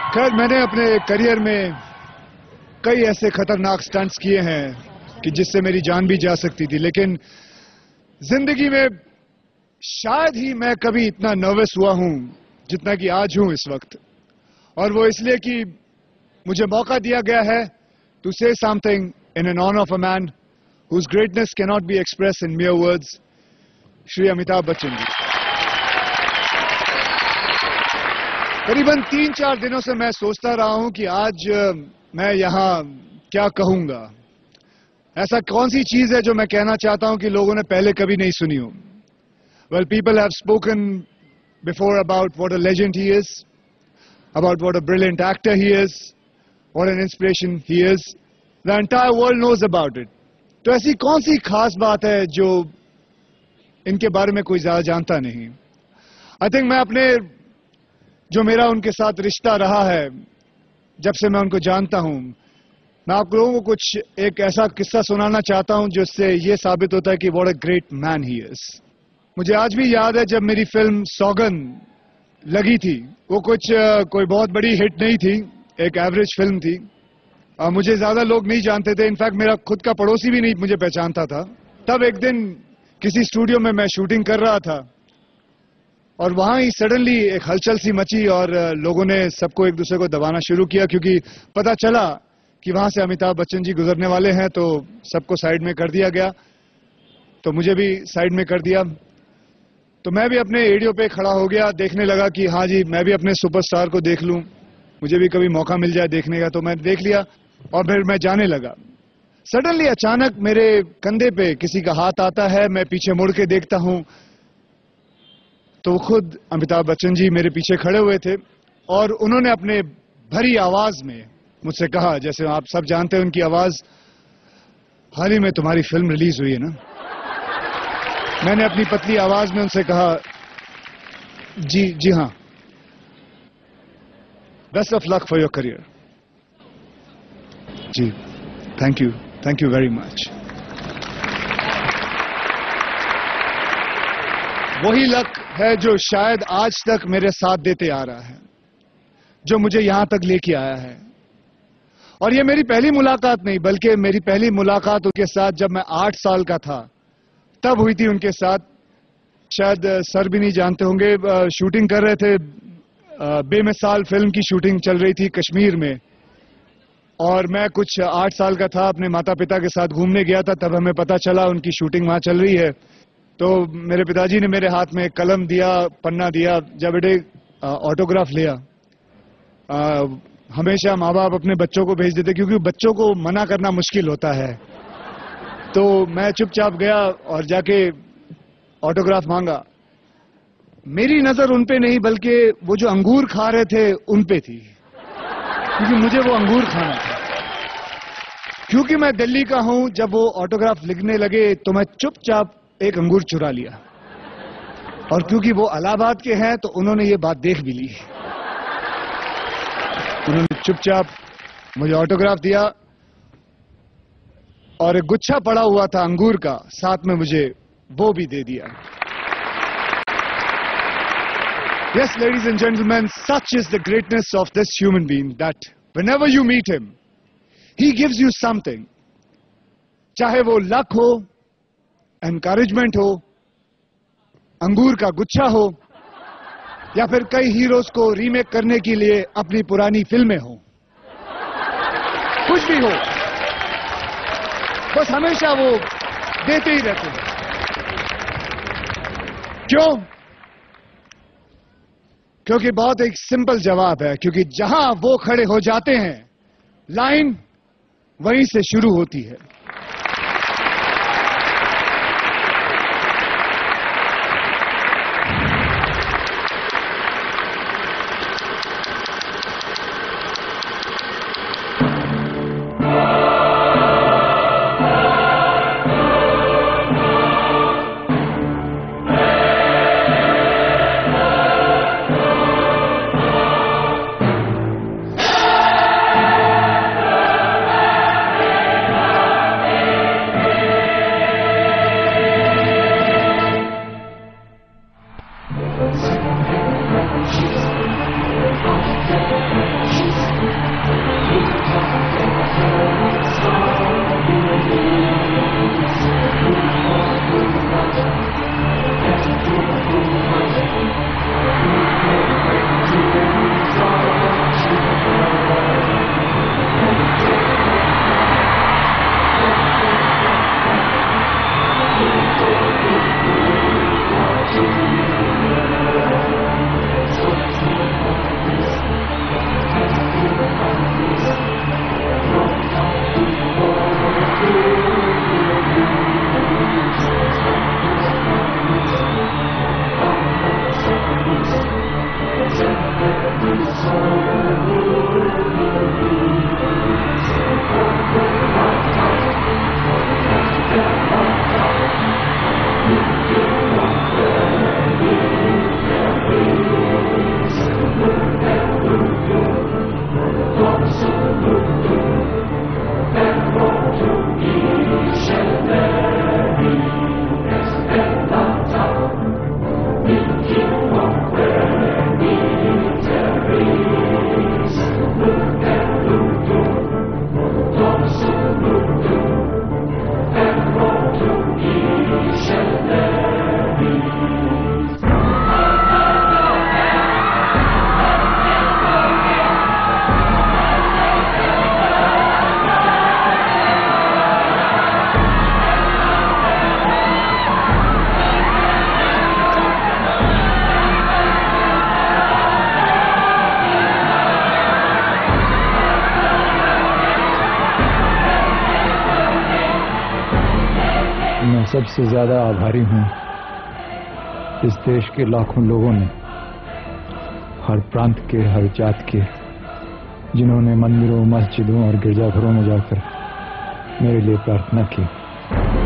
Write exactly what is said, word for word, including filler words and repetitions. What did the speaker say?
खैर, मैंने अपने करियर में कई ऐसे खतरनाक स्टंट्स किए हैं कि जिससे मेरी जान भी जा सकती थी, लेकिन जिंदगी में शायद ही मैं कभी इतना नर्वस हुआ हूं जितना कि आज हूं इस वक्त। और वो इसलिए कि मुझे मौका दिया गया है to say something in an honour of a man whose greatness can not be express in mere words, Shri Amitabh Bachchan ji. करीबन तीन चार दिनों से मैं सोचता रहा हूं कि आज मैं यहां क्या कहूंगा। ऐसा कौन सी चीज है जो मैं कहना चाहता हूं कि लोगों ने पहले कभी नहीं सुनी हो। Well, people have spoken before about what a legend he is, about what a brilliant actor he is, what an inspiration he is. The entire world knows about it. तो ऐसी कौन सी खास बात है जो इनके बारे में कोई ज्यादा जानता नहीं। आई थिंक मैं अपने जो मेरा उनके साथ रिश्ता रहा है जब से मैं उनको जानता हूं, मैं आप लोगों को कुछ एक ऐसा किस्सा सुनाना चाहता हूं जिससे ये साबित होता है कि what a great man he is. मुझे आज भी याद है जब मेरी फिल्म सौगन लगी थी, वो कुछ कोई बहुत बड़ी हिट नहीं थी, एक एवरेज फिल्म थी। आ, मुझे ज्यादा लोग नहीं जानते थे, इनफैक्ट मेरा खुद का पड़ोसी भी नहीं मुझे पहचानता था। तब एक दिन किसी स्टूडियो में मैं शूटिंग कर रहा था और वहां ही सडनली एक हलचल सी मची और लोगों ने सबको एक दूसरे को दबाना शुरू किया, क्योंकि पता चला कि वहां से अमिताभ बच्चन जी गुजरने वाले हैं। तो सबको साइड में कर दिया गया, तो मुझे भी साइड में कर दिया। तो मैं भी अपने एडियो पे खड़ा हो गया, देखने लगा कि हाँ जी, मैं भी अपने सुपरस्टार को देख लूं, मुझे भी कभी मौका मिल जाए देखने का। तो मैं देख लिया और फिर मैं जाने लगा। सडनली अचानक मेरे कंधे पे किसी का हाथ आता है, मैं पीछे मुड़ के देखता हूं तो खुद अमिताभ बच्चन जी मेरे पीछे खड़े हुए थे और उन्होंने अपने भरी आवाज में मुझसे कहा, जैसे आप सब जानते हैं उनकी आवाज, हाल ही में तुम्हारी फिल्म रिलीज हुई है ना। मैंने अपनी पतली आवाज में उनसे कहा, जी जी हाँ, best of luck for your career. जी, thank you, thank you very much. वही लक है जो शायद आज तक मेरे साथ देते आ रहा है, जो मुझे यहां तक लेके आया है। और ये मेरी पहली मुलाकात नहीं, बल्कि मेरी पहली मुलाकात उनके साथ जब मैं आठ साल का था तब हुई थी उनके साथ। शायद सर भी नहीं जानते होंगे, शूटिंग कर रहे थे, बेमिसाल फिल्म की शूटिंग चल रही थी कश्मीर में, और मैं कुछ आठ साल का था, अपने माता पिता के साथ घूमने गया था। तब हमें पता चला उनकी शूटिंग वहां चल रही है। तो मेरे पिताजी ने मेरे हाथ में कलम दिया, पन्ना दिया, जब बेटे ऑटोग्राफ लिया। आ, हमेशा माँ बाप अपने बच्चों को भेज देते क्योंकि बच्चों को मना करना मुश्किल होता है। तो मैं चुपचाप गया और जाके ऑटोग्राफ मांगा। मेरी नजर उन पे नहीं, बल्कि वो जो अंगूर खा रहे थे उन पे थी, क्योंकि मुझे वो अंगूर खाना था। क्योंकि मैं दिल्ली का हूं, जब वो ऑटोग्राफ लिखने लगे तो मैं चुपचाप एक अंगूर चुरा लिया, और क्योंकि वो इलाहाबाद के हैं तो उन्होंने ये बात देख भी ली। उन्होंने चुपचाप मुझे ऑटोग्राफ दिया और एक गुच्छा पड़ा हुआ था अंगूर का, साथ में मुझे वो भी दे दिया। Yes, ladies and gentlemen, such is the greatness of this human being that whenever you meet him, he gives you something. चाहे वो लक हो, एनकरेजमेंट हो, अंगूर का गुच्छा हो, या फिर कई हीरोज को रीमेक करने के लिए अपनी पुरानी फिल्में हो, कुछ भी हो, बस हमेशा वो देते ही रहते हैं। क्यों? क्योंकि बहुत एक सिंपल जवाब है, क्योंकि जहां वो खड़े हो जाते हैं लाइन वहीं से शुरू होती है। मैं सबसे ज्यादा आभारी हूं इस देश के लाखों लोगों ने, हर प्रांत के, हर जात के, जिन्होंने मंदिरों, मस्जिदों और गिरजाघरों में जाकर मेरे लिए प्रार्थना की।